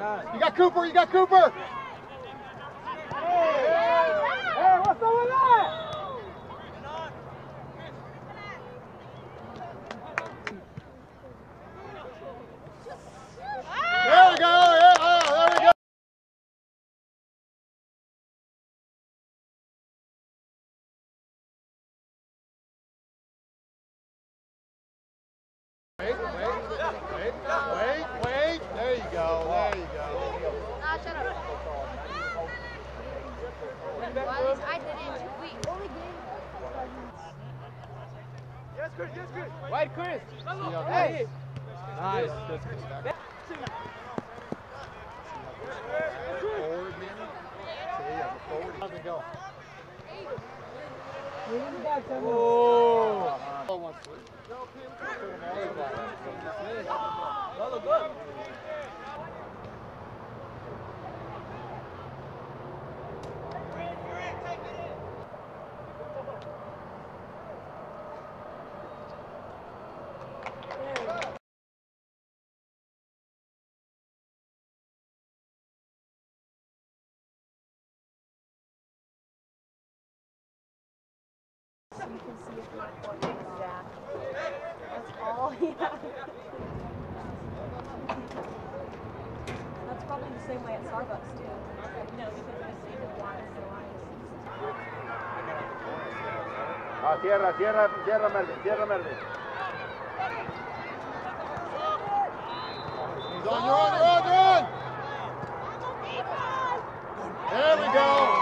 You got Cooper, you got Cooper! Hey, what's up with that? There we go! Yeah, there we go! Wait. There you go. Shut up. Well, I did it in 2 weeks. Yes, good. Wide, Chris. Hey. Nice. Forward, man. Forward. How's it go? Oh. Good. So you can see if my foot is back. That's all he has. That's probably the same way at Starbucks too. No, because I see the blinds and lines. Cierra, Merlin. You're on! There we go!